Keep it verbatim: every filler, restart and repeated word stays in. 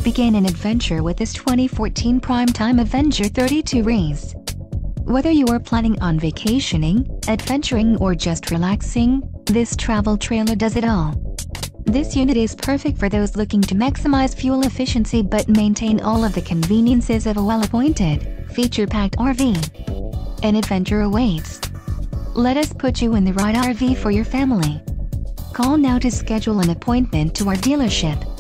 Begin an adventure with this twenty fourteen Primetime Avenger thirty-two race. Whether you are planning on vacationing, adventuring or just relaxing, this travel trailer does it all. This unit is perfect for those looking to maximize fuel efficiency but maintain all of the conveniences of a well-appointed, feature-packed R V. An adventure awaits. Let us put you in the right R V for your family. Call now to schedule an appointment to our dealership.